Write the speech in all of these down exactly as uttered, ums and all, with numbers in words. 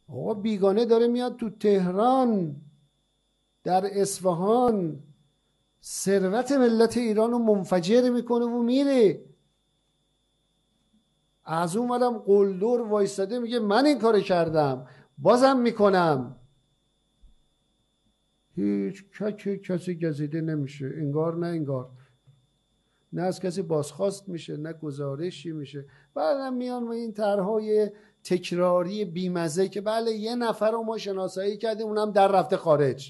آقا بیگانه داره میاد تو تهران، در اصفهان، ثروت ملت ایران رو منفجر میکنه و میره. از اون ورم قلدر وایستاده میگه من این کار کردم، بازم میکنم. هیچ ککی کسی گزیده نمیشه، انگار نه انگار، نه از کسی بازخواست میشه نه گزارشی میشه. بعدم میان و این طرحهای تکراری بیمزه که بله یه نفر رو ما شناسایی کردیم اونم در رفته خارج.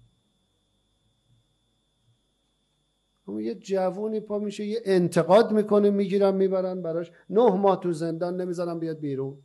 اما یه جوونی پا میشه یه انتقاد میکنه، میگیرن میبرن براش نه ماه تو زندان، نمیذارن بیاد بیرون.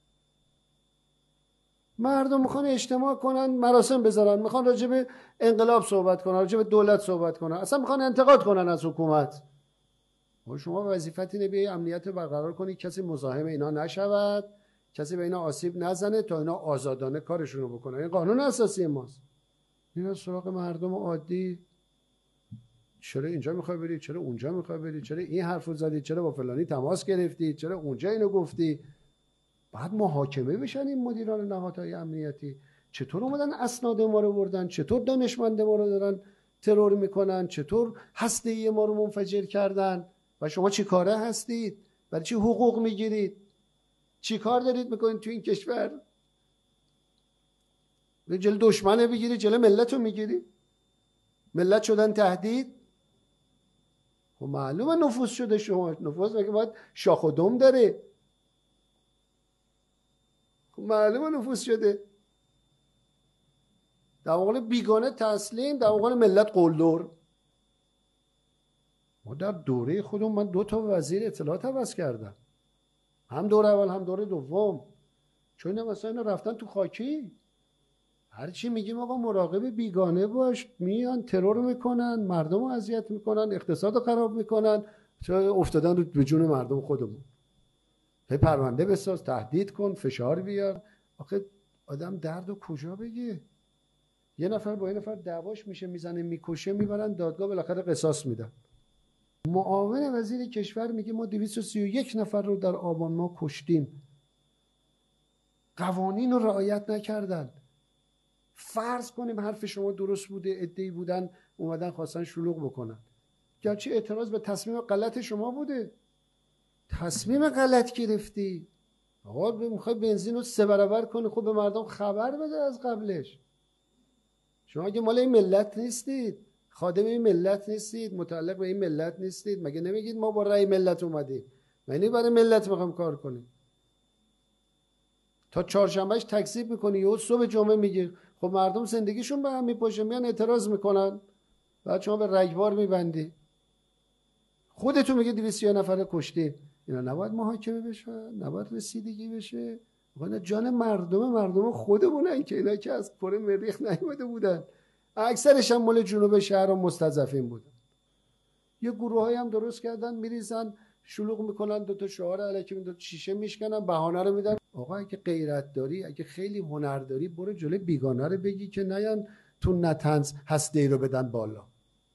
مردم میخوان اجتماع کنن، مراسم بذارن، میخوان راجع به انقلاب صحبت کنن، راجع به دولت صحبت کنن، اصلا میخوان انتقاد کنن از حکومت. و شما وظیفت اینه بیای امنیت رو برقرار کنی، کسی مزاحم اینا نشود، کسی به اینا آسیب نزنه تا اینا آزادانه کارشون رو بکنن. این قانون اساسی ماست. اینا سراغ مردم عادی چرا اینجا میخوای بری، چرا اونجا میخوای بری، چرا این حرفو زدی، چرا با فلانی تماس گرفتی، چرا اونجا اینو گفتی. بعد محاکمه بشن این مدیران نهادهای امنیتی. چطور اومدن اسناد ما رو بردن، چطور دانشمند ما رو دارن ترور میکنن، چطور هسته‌ای ما رو منفجر کردن. و شما چی کاره هستید؟ برای چی حقوق میگیرید؟ چی کار دارید میکنید تو این کشور؟ جلو دشمنه بگیری، جلو ملت رو میگیری. ملت شدن تهدید. خب معلومه نفوذ شده. شما نفوذ مگه باید شاخ و دم داره؟ خب معلومه نفوذ شده. در مقابل بیگانه تسلیم، در مقابل ملت قلدر. ما در دوره خودم من دو تا وزیر اطلاعات عوض کردم، هم دوره اول هم دوره دوم. چون مثلا اینا رفتن تو خاکی، هر چی میگیم آقا مراقب بیگانه باش، میان ترور میکنن، مردم رو اذیت میکنن، اقتصاد رو خراب میکنن، چرا افتادن رو به جون مردم خودمون. هی پرونده بساز، تهدید کن، فشار بیار. آخه آدم درد رو کجا بگه؟ یه نفر با یه نفر دعواش میشه، میزنه میکشه، میبرن دادگاه، بالاخره قصاص میدن. معاون وزیر کشور میگه ما دویست و سی و یک نفر رو در آبان ماه کشتیم، قوانین رو رعایت نکردن. فرض کنیم حرف شما درست بوده، عده‌ای بودن اومدن خواستن شلوغ بکنن، گرچه اعتراض به تصمیم غلط شما بوده، تصمیم غلط گرفتی. آقا میخوای بنزین رو سه برابر کنی، خب به مردم خبر بده از قبلش. شما اگه مال این ملت نیستید، خادم این ملت نیستید، متعلق به این ملت نیستید، مگه نمیگید ما با رأی ملت اومدیم؟ معنی برای ملت میخوام کار کنیم. تا چهارشنبهش تکذیب میکنی، یا صبح جمعه میگی خب مردم زندگیشون به هم میپاشه، میان اعتراض میکنن، بعد شما به رگبار میبندی. خودتون میگه دویست و یک نفر کشتی. اینا نباید محاکمه بشه، نباید رسیدگی بشه. والا جان مردم مردم خودمونن که اینا که از پر مریخ نیومده بودن. اکثرش هم مال جنوب شهر و مستضعفین بودن. یه گروهایی هم درست کردن، میریزن شلوغ میکنن، دو تا شعار الکی دو تا شیشه میشکنن، بهانه رو میدن. آقا اگه غیرت داری، اگه خیلی هنر داری، برو جلوی بیگانه رو بگی که نیان تو نتنز هسته‌ای رو بدن بالا.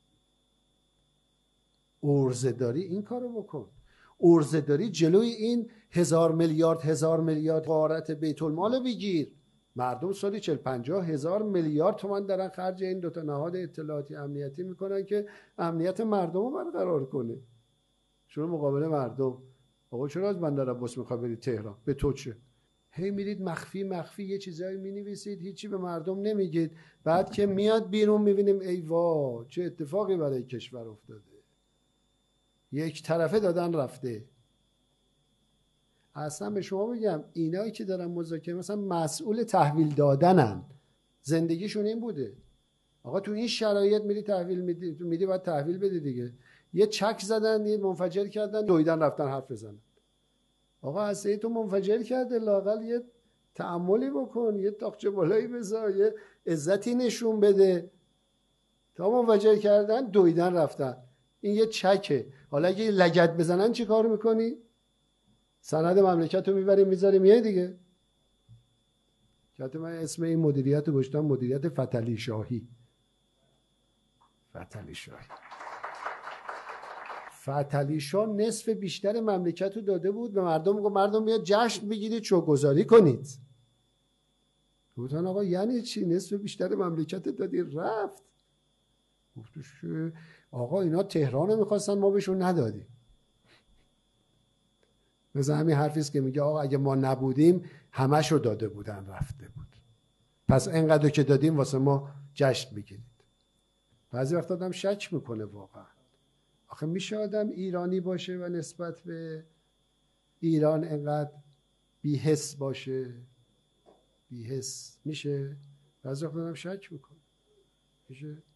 ارزه داری این کارو بکن. ارزه داری جلوی این هزار میلیارد هزار میلیارد غارت بیت المال بگیر. مردم سالی چهل پنجاه هزار میلیارد تومان دارن خرج این دوتا نهاد اطلاعاتی امنیتی میکنن که امنیت مردم رو برقرار کنه. شما مقابل مردم آقا چرا از بندر عباس میخوای بری تهران؟ به تو چه؟ هی میرید مخفی مخفی یه چیزایی مینویسید، هیچی به مردم نمیگید. بعد که میاد بیرون میبینیم ای وا چه اتفاقی برای کشور افتاده. یک طرفه دادن رفته. اصلا به شما میگم اینایی که دارن مذاکره مثلا مسئول تحویل دادنن، زندگیشون این بوده. آقا تو این شرایط میری تحویل میدی، تو میدی باید تحویل بدی دیگه. یه چک زدن، یه منفجر کردن، دویدن رفتن حرف بزنن. آقا هسته تو منفجر کرده، لااقل یه تأملی بکن، یه تاقچه بالایی بذار، یه عزتی نشون بده. تا منفجر کردن دویدن رفتن. این یه چکه. حالا اگه لگد بزنن چی کار میکنی؟ سند مملکت رو میبریم میذاریم یه دیگه. که من اسم این مدیریت رو گذاشتم مدیریت فتلی شاهی. فتلی شاهی. فتلی شاه نصف بیشتر مملکت رو داده بود به مردم، گفت مردم بیاد جشن بگیرید، شوگذاری کنید. گفتن آقا یعنی چی؟ نصف بیشتر مملکت دادی رفت. گفتش آقا اینا تهران رو میخواستن ما بهشون ندادیم. مثل همین حرفیست که میگه آقا اگه ما نبودیم همشو داده بودن رفته بود، پس اینقدر که دادیم واسه ما جشن بگیرید. بعضی وقت آدم شک میکنه واقعا آخه میشه آدم ایرانی باشه و نسبت به ایران اینقدر بی‌حس باشه؟ بی‌حس میشه؟ بعضی وقت آدم شک میکنه میشه؟